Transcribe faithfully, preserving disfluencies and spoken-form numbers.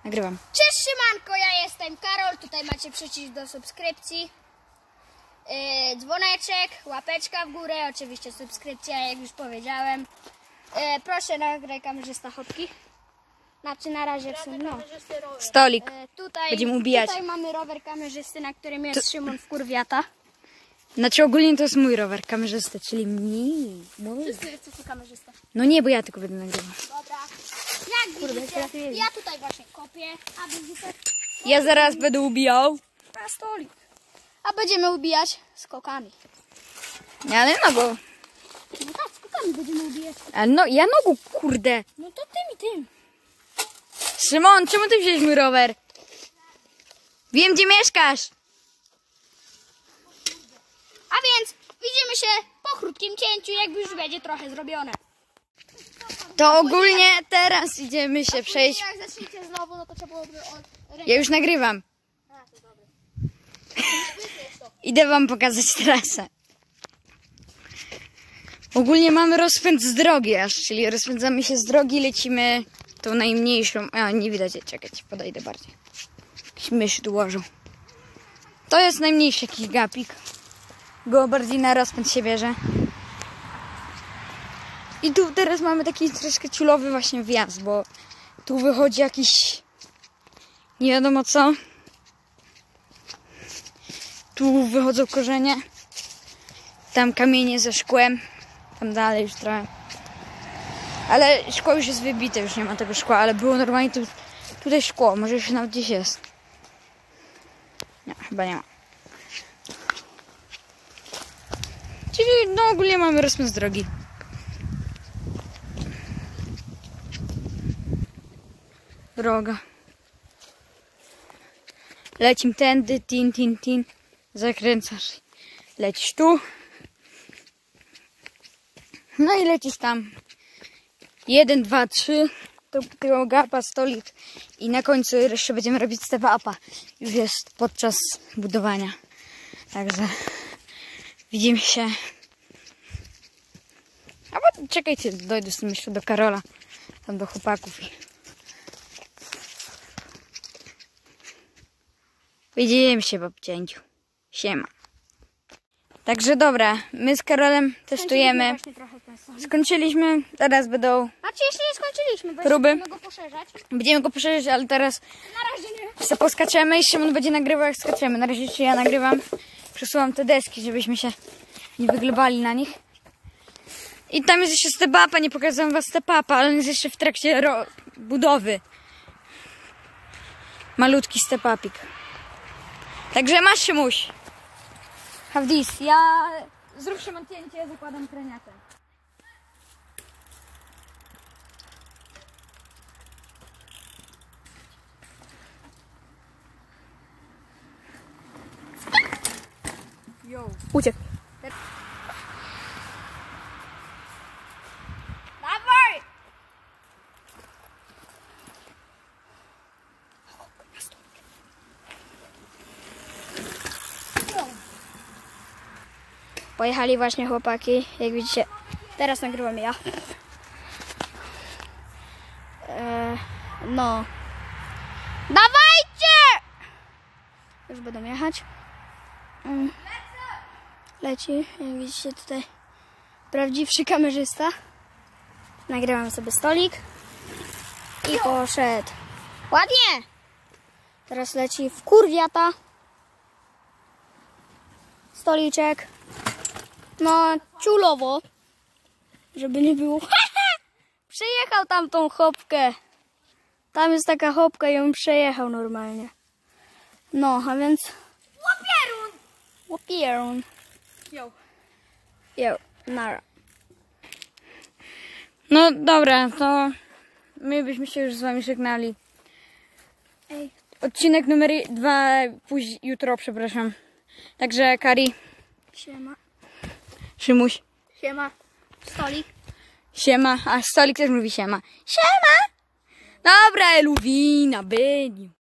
Nagrywam. Cześć siemanko, ja jestem Karol, tutaj macie przycisk do subskrypcji, yy, dzwoneczek, łapeczka w górę, oczywiście subskrypcja, jak już powiedziałem. Yy, proszę nagraj kamerzysta chopki. Znaczy na razie w sumie, no. Stolik. Yy, tutaj, Będziemy ubijać. tutaj mamy rower kamerzysty, na którym jest to... Szymon Wkurwiata. Znaczy ogólnie to jest mój rower kamerzysty, czyli mi. Mój. Wszyscy jesteście kamerzysta. No nie, bo ja tylko będę nagrywał. Dobra. Jak Kurde, widzicie, ja tutaj właśnie kopię, a widzicie... Ja zaraz będę ubijał. Na stolik. A będziemy ubijać skokami. Nie, ale nogą. No tak, skokami będziemy ubijać. Ale no, ja nogą, kurde. No to tym i tym. Szymon, czemu ty wziąłeś mój rower? Wiem, gdzie mieszkasz. A więc widzimy się po krótkim cięciu, jakby już będzie trochę zrobione. To ogólnie teraz idziemy się przejść. Jak zaczniecie znowu, no to trzeba byłoby od ręki. Ja już nagrywam. A, to dobre. Idę wam pokazać trasę. Ogólnie mamy rozpęd z drogi aż, czyli rozpędzamy się z drogi, lecimy tą najmniejszą. A, nie widać, czekajcie, podejdę bardziej. Jakiś mysz tu łożył. To jest najmniejszy jakiś gapik. Go bardziej na rozpęd się bierze. I tu teraz mamy taki troszkę ciulowy właśnie wjazd, bo tu wychodzi jakiś nie wiadomo co. Tu wychodzą korzenie. Tam kamienie ze szkłem. Tam dalej już trochę. Ale szkło już jest wybite, już nie ma tego szkła, ale było normalnie tu, tutaj szkło, może jeszcze nawet gdzieś jest. Nie, chyba nie ma. Czyli no ogólnie mamy rozpęd z drogi. Droga. Lecim tędy, tin, tin, tin. Zakręcasz. Lecisz tu. No i lecisz tam. Jeden, dwa, trzy. To tego gapa, stolik. I na końcu jeszcze będziemy robić step upa. Już jest podczas budowania. Także widzimy się. Albo czekajcie, dojdę z tym jeszcze do Karola. Tam do chłopaków. Widzimy się po obcięciu. Siema. Także dobra, my z Karolem testujemy. Skończyliśmy, teraz będą Znaczy jeszcze nie skończyliśmy, bo próby. będziemy go poszerzać. Będziemy go poszerzyć, ale teraz Na razie nie. se poskaczemy i Szymon będzie nagrywał jak skaczemy. Na razie czy ja nagrywam. Przesuwam te deski, żebyśmy się nie wyglebali na nich. I tam jest jeszcze step upa, nie pokazałem was step upa, ale on jest jeszcze w trakcie ro budowy. Malutki step upik. Także masz Szymuś. Have this. Ja zrób Szymon cięcie, zakładam kraniatę. Yo. Uciekł. Dawaj! Pojechali właśnie chłopaki, jak widzicie. Teraz nagrywam ja. Eee, no. Dawajcie! Już będą jechać. Mm. Leci, jak widzicie tutaj prawdziwszy kamerzysta. Nagrywam sobie stolik i poszedł. Ładnie! Teraz leci Wkurwiata. Stoliczek. No, ciulowo. Żeby nie było. Przejechał tam tą chopkę. Tam jest taka chopka i on przejechał normalnie. No, a więc... Łapierun! Łapierun. Yo. Jo, nara. No dobra, to my byśmy się już z wami żegnali. Ej. Odcinek numer dwa później, jutro, przepraszam. Także Kari, Siema. Szymuś, Siema. Stolik. siema, a Stolik też mówi siema. Siema! Dobra, Eluwina, byniu.